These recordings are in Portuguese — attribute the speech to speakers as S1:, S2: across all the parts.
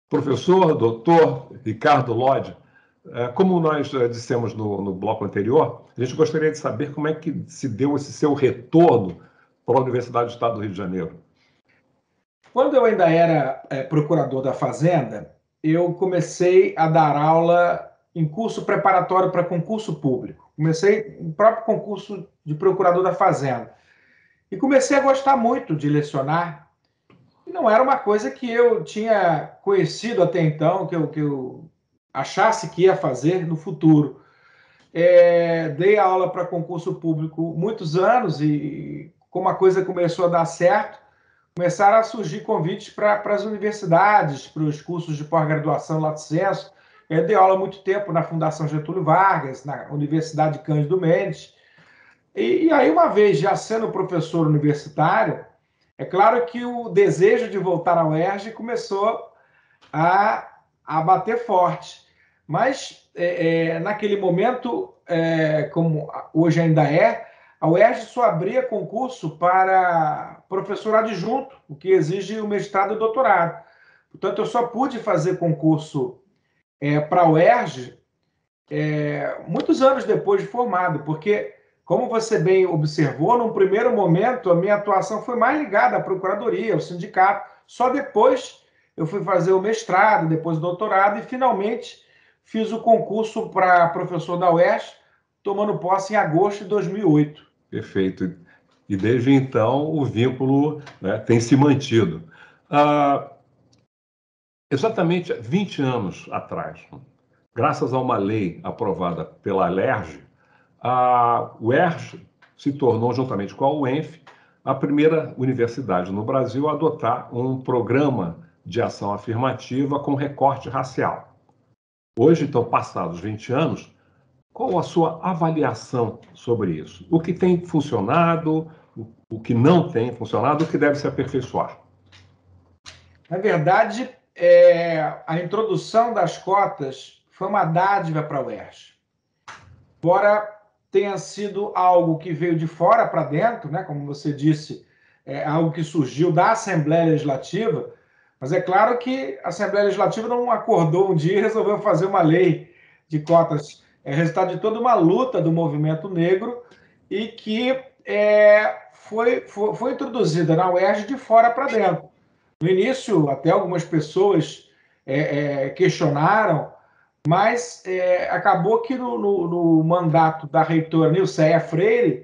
S1: Professor, doutor Ricardo Lodge, como nós dissemos no bloco anterior, a gente gostaria de saber como é que se deu esse seu retorno para a Universidade do Estado do Rio de Janeiro.
S2: Quando eu ainda era procurador da Fazenda, eu comecei a dar aula em curso preparatório para concurso público. Comecei no próprio concurso de procurador da Fazenda. E comecei a gostar muito de lecionar. E não era uma coisa que eu tinha conhecido até então, que eu achasse que ia fazer no futuro. Dei aula para concurso público muitos anos e como a coisa começou a dar certo, começaram a surgir convites para as universidades, para os cursos de pós-graduação lato sensu. Eu dei aula há muito tempo na Fundação Getúlio Vargas, na Universidade Cândido Mendes. E aí, uma vez já sendo professor universitário, é claro que o desejo de voltar ao UERJ começou a bater forte. Mas, naquele momento, como hoje ainda a UERJ só abria concurso para professor adjunto, o que exige o mestrado e doutorado. Portanto, eu só pude fazer concurso para a UERJ muitos anos depois de formado, porque, como você bem observou, num primeiro momento, a minha atuação foi mais ligada à procuradoria, ao sindicato. Só depois eu fui fazer o mestrado, depois o doutorado, e finalmente fiz o concurso para professor da UERJ, tomando posse em agosto de 2008.
S1: Perfeito. E desde então o vínculo, né, tem se mantido. Exatamente 20 anos atrás, graças a uma lei aprovada pela LERJ, a UERJ se tornou, juntamente com a UENF, a primeira universidade no Brasil a adotar um programa de ação afirmativa com recorte racial. Hoje, então, passados 20 anos, qual a sua avaliação sobre isso? O que tem funcionado, o que não tem funcionado, o que deve se aperfeiçoar?
S2: Na verdade, a introdução das cotas foi uma dádiva para a UERJ. Embora tenha sido algo que veio de fora para dentro, né? Como você disse, algo que surgiu da Assembleia Legislativa, mas é claro que a Assembleia Legislativa não acordou um dia e resolveu fazer uma lei de cotas. É resultado de toda uma luta do movimento negro e que foi introduzida na UERJ de fora para dentro. No início, até algumas pessoas questionaram, mas acabou que no mandato da reitora Nilceia Freire,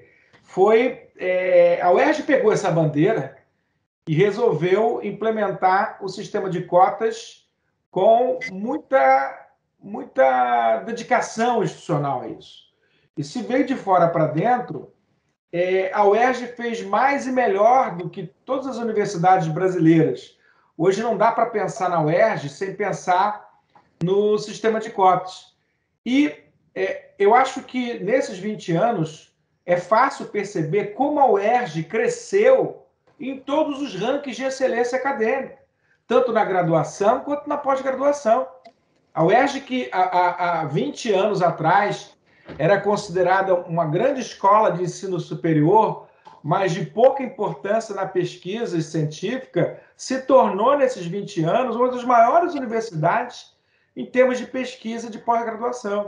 S2: a UERJ pegou essa bandeira e resolveu implementar o sistema de cotas com muita dedicação institucional a isso. E se veio de fora para dentro, a UERJ fez mais e melhor do que todas as universidades brasileiras. Hoje não dá para pensar na UERJ sem pensar no sistema de cotas. E eu acho que nesses 20 anos é fácil perceber como a UERJ cresceu em todos os rankings de excelência acadêmica, tanto na graduação quanto na pós-graduação. A UERJ, que há 20 anos atrás era considerada uma grande escola de ensino superior, mas de pouca importância na pesquisa científica, se tornou, nesses 20 anos, uma das maiores universidades em termos de pesquisa de pós-graduação.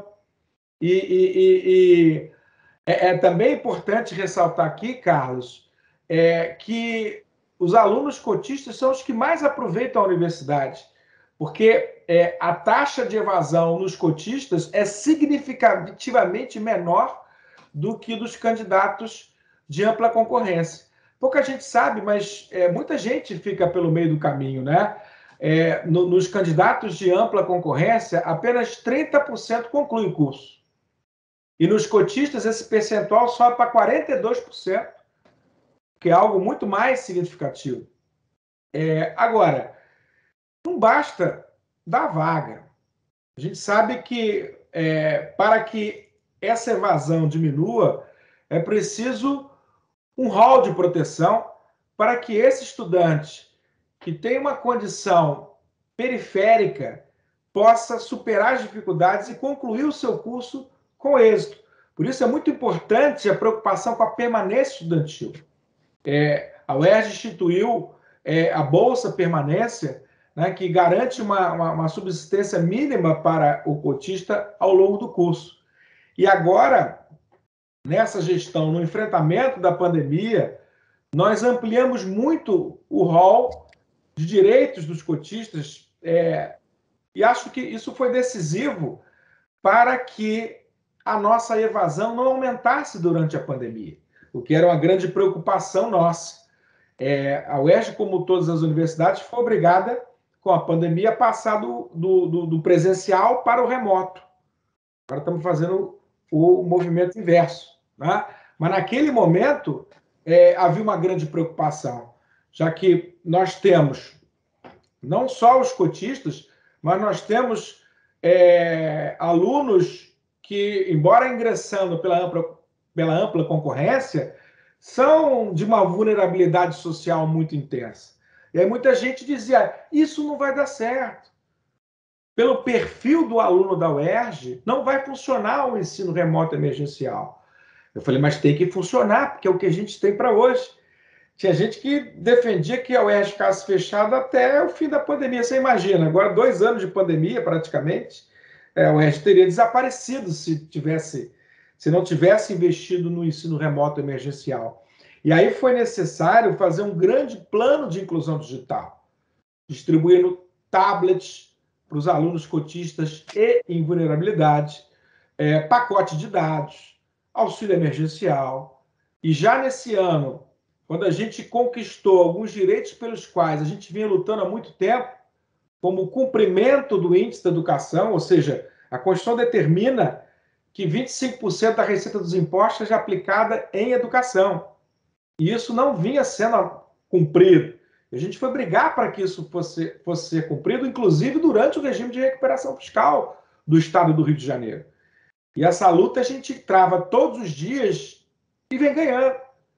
S2: E é também importante ressaltar aqui, Carlos, que os alunos cotistas são os que mais aproveitam a universidade, porque a taxa de evasão nos cotistas é significativamente menor do que dos candidatos de ampla concorrência. Pouca gente sabe, mas muita gente fica pelo meio do caminho, né? Nos candidatos de ampla concorrência, apenas 30% concluem o curso. E nos cotistas, esse percentual sobe para 42%, que é algo muito mais significativo. Agora, não basta dar vaga. A gente sabe que, para que essa evasão diminua, é preciso um rol de proteção para que esse estudante que tem uma condição periférica possa superar as dificuldades e concluir o seu curso com êxito. Por isso é muito importante a preocupação com a permanência estudantil. A UERJ instituiu a Bolsa Permanência né, que garante uma subsistência mínima para o cotista ao longo do curso. E agora, nessa gestão, no enfrentamento da pandemia, nós ampliamos muito o rol de direitos dos cotistas, e acho que isso foi decisivo para que a nossa evasão não aumentasse durante a pandemia, o que era uma grande preocupação nossa. A UERJ, como todas as universidades, foi obrigada, com a pandemia, a passar do presencial para o remoto. Agora estamos fazendo o movimento inverso, né? Mas naquele momento havia uma grande preocupação, já que nós temos não só os cotistas, mas nós temos alunos que, embora ingressando pela ampla concorrência, são de uma vulnerabilidade social muito intensa. E aí muita gente dizia, isso não vai dar certo. Pelo perfil do aluno da UERJ, não vai funcionar o ensino remoto emergencial. Eu falei, mas tem que funcionar, porque é o que a gente tem para hoje. Tinha gente que defendia que a UERJ ficasse fechada até o fim da pandemia. Você imagina, agora 2 anos de pandemia, praticamente, a UERJ teria desaparecido se não tivesse investido no ensino remoto emergencial. E aí foi necessário fazer um grande plano de inclusão digital, distribuindo tablets para os alunos cotistas e em vulnerabilidade, pacote de dados, auxílio emergencial. E já nesse ano, quando a gente conquistou alguns direitos pelos quais a gente vinha lutando há muito tempo, como o cumprimento do índice da educação, ou seja, a Constituição determina que 25% da receita dos impostos seja aplicada em educação. E isso não vinha sendo cumprido. A gente foi brigar para que isso fosse ser cumprido, inclusive durante o regime de recuperação fiscal do Estado do Rio de Janeiro. E essa luta a gente trava todos os dias e vem ganhando.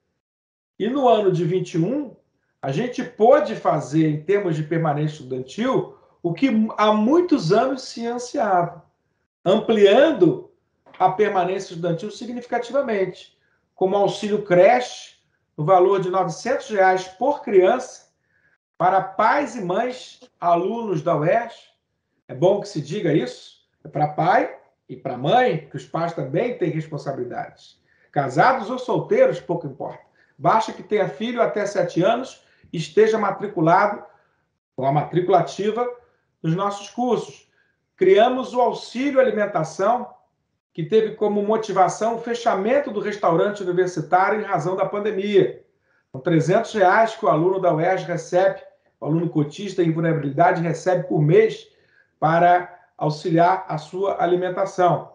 S2: E no ano de 21, a gente pôde fazer, em termos de permanência estudantil, o que há muitos anos se ansiava, ampliando a permanência estudantil significativamente, como auxílio creche, no valor de R$ 900 por criança, para pais e mães, alunos da UERJ. É bom que se diga isso, é para pai e para mãe, que os pais também têm responsabilidades. Casados ou solteiros, pouco importa. Basta que tenha filho até 7 anos e esteja matriculado, com a matrícula ativa, nos nossos cursos. Criamos o auxílio alimentação, que teve como motivação o fechamento do restaurante universitário em razão da pandemia. São R$ 300 que o aluno da UERJ recebe, o aluno cotista em vulnerabilidade recebe por mês para auxiliar a sua alimentação.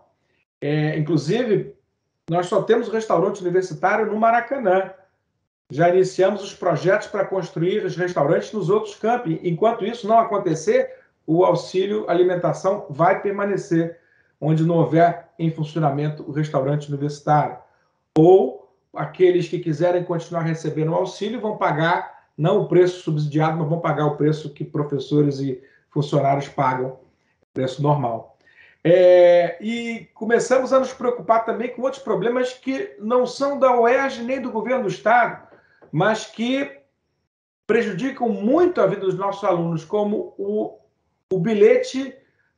S2: Inclusive, nós só temos restaurante universitário no Maracanã. Já iniciamos os projetos para construir os restaurantes nos outros campi. Enquanto isso não acontecer, o auxílio alimentação vai permanecer onde não houver em funcionamento o restaurante universitário. Ou aqueles que quiserem continuar recebendo o auxílio vão pagar, não o preço subsidiado, mas vão pagar o preço que professores e funcionários pagam, preço normal. E começamos a nos preocupar também com outros problemas que não são da UERJ nem do governo do Estado, mas que prejudicam muito a vida dos nossos alunos, como o bilhete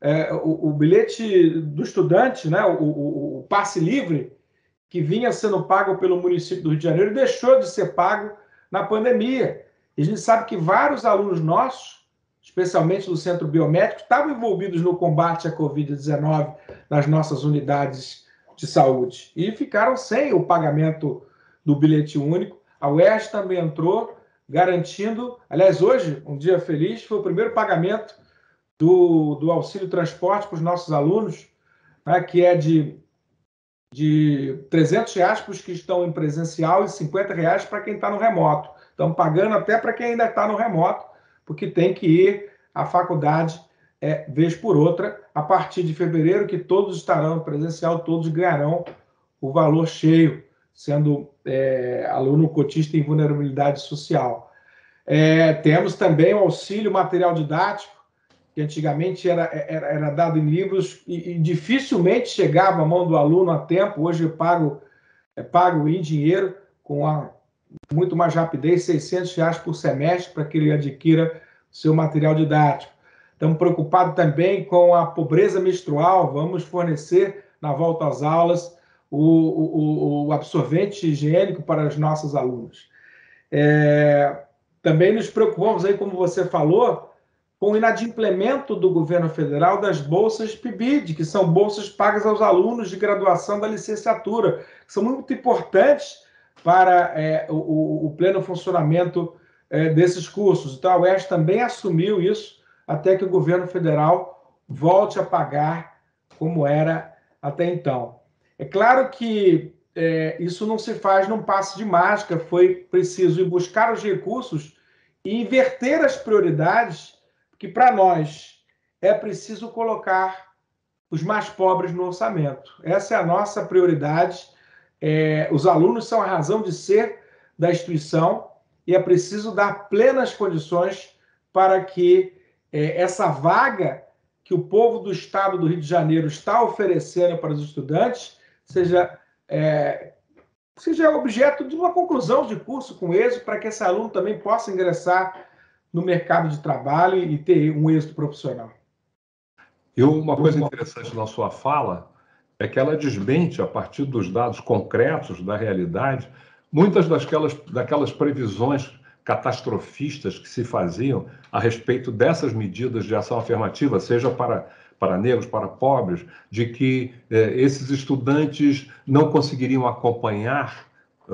S2: do estudante, né? o passe livre, que vinha sendo pago pelo município do Rio de Janeiro, deixou de ser pago na pandemia. E a gente sabe que vários alunos nossos, especialmente do Centro Biomédico, estavam envolvidos no combate à Covid-19 nas nossas unidades de saúde e ficaram sem o pagamento do bilhete único. A UERJ também entrou, garantindo... Aliás, hoje, um dia feliz, foi o primeiro pagamento do auxílio transporte para os nossos alunos, né, que é de R$ 300 para os que estão em presencial e R$ 50 para quem está no remoto. Estamos pagando até para quem ainda está no remoto, porque tem que ir à faculdade vez por outra. A partir de fevereiro, que todos estarão no presencial, todos ganharão o valor cheio, sendo aluno cotista em vulnerabilidade social. Temos também o auxílio material didático, que antigamente era dado em livros e dificilmente chegava à mão do aluno a tempo. Hoje eu pago em dinheiro com muito mais rapidez, R$ 600 por semestre, para que ele adquira seu material didático. Estamos preocupados também com a pobreza menstrual, vamos fornecer, na volta às aulas, o absorvente higiênico para os nossos alunos. Também nos preocupamos, aí, como você falou, com o inadimplemento do governo federal das bolsas PIBID, que são bolsas pagas aos alunos de graduação da licenciatura, que são muito importantes para o pleno funcionamento desses cursos. Então, a UERJ também assumiu isso, até que o governo federal volte a pagar como era até então. É claro que isso não se faz num passe de mágica, foi preciso ir buscar os recursos e inverter as prioridades, porque para nós é preciso colocar os mais pobres no orçamento. Essa é a nossa prioridade. Os alunos são a razão de ser da instituição e é preciso dar plenas condições para que essa vaga que o povo do estado do Rio de Janeiro está oferecendo para os estudantes seja objeto de uma conclusão de curso com êxito, para que esse aluno também possa ingressar no mercado de trabalho e ter um êxito profissional.
S1: E uma coisa interessante na sua fala é que ela desmente, a partir dos dados concretos da realidade, muitas daquelas previsões catastrofistas que se faziam a respeito dessas medidas de ação afirmativa, seja para negros, para pobres, de que esses estudantes não conseguiriam acompanhar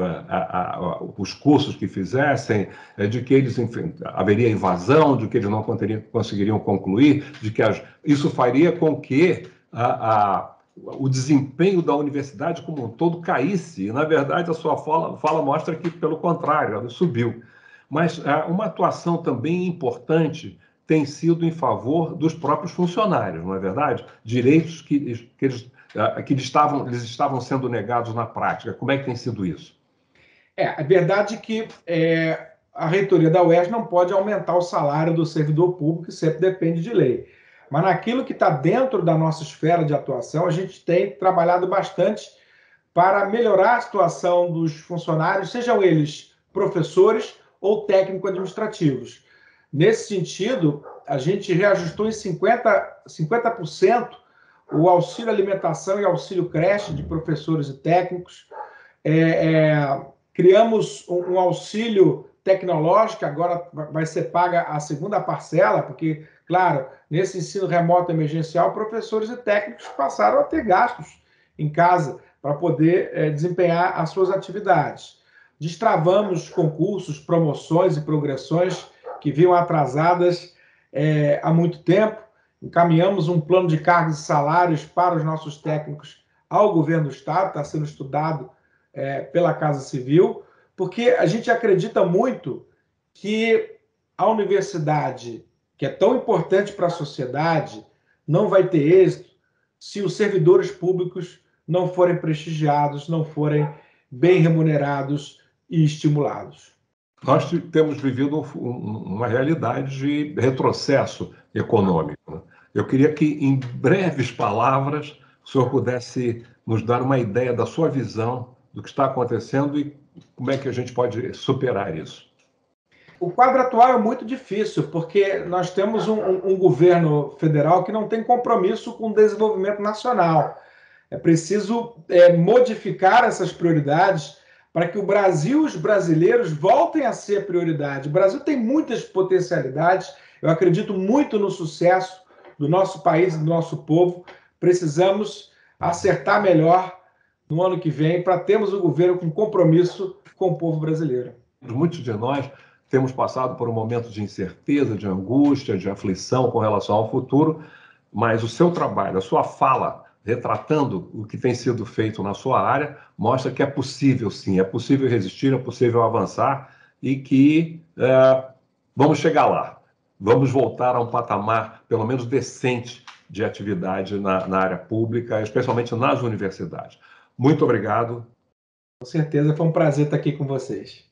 S1: os cursos que fizessem, de que eles, enfim, haveria invasão, de que eles não conseguiriam concluir, de que isso faria com que o desempenho da universidade como um todo caísse. E, na verdade, a sua fala mostra que, pelo contrário, ela subiu. Mas uma atuação também importante tem sido em favor dos próprios funcionários, não é verdade? Direitos que eles estavam sendo negados na prática. Como é que tem sido isso?
S2: É verdade que a reitoria da UERJ não pode aumentar o salário do servidor público, que sempre depende de lei. Mas naquilo que está dentro da nossa esfera de atuação, a gente tem trabalhado bastante para melhorar a situação dos funcionários, sejam eles professores ou técnico-administrativos. Nesse sentido, a gente reajustou em 50% o auxílio alimentação e auxílio creche de professores e técnicos. Criamos um auxílio tecnológico, agora vai ser paga a segunda parcela, porque, claro, nesse ensino remoto emergencial, professores e técnicos passaram a ter gastos em casa para poder desempenhar as suas atividades. Destravamos concursos, promoções e progressões que vinham atrasadas há muito tempo. Encaminhamos um plano de cargos e salários para os nossos técnicos ao governo do Estado, está sendo estudado pela Casa Civil, porque a gente acredita muito que a universidade, que é tão importante para a sociedade, não vai ter êxito se os servidores públicos não forem prestigiados, não forem bem remunerados e estimulados.
S1: Nós temos vivido uma realidade de retrocesso econômico. Eu queria que, em breves palavras, o senhor pudesse nos dar uma ideia da sua visão do que está acontecendo e como é que a gente pode superar isso.
S2: O quadro atual é muito difícil, porque nós temos um governo federal que não tem compromisso com o desenvolvimento nacional. É preciso modificar essas prioridades para que o Brasil e os brasileiros voltem a ser prioridade. O Brasil tem muitas potencialidades, eu acredito muito no sucesso do nosso país e do nosso povo. Precisamos acertar melhor no ano que vem para termos um governo com compromisso com o povo brasileiro.
S1: Muitos de nós temos passado por um momento de incerteza, de angústia, de aflição com relação ao futuro, mas o seu trabalho, a sua fala, retratando o que tem sido feito na sua área, mostra que é possível, sim, é possível resistir, é possível avançar e que vamos chegar lá. Vamos voltar a um patamar, pelo menos decente, de atividade na área pública, especialmente nas universidades. Muito obrigado.
S2: Com certeza, foi um prazer estar aqui com vocês.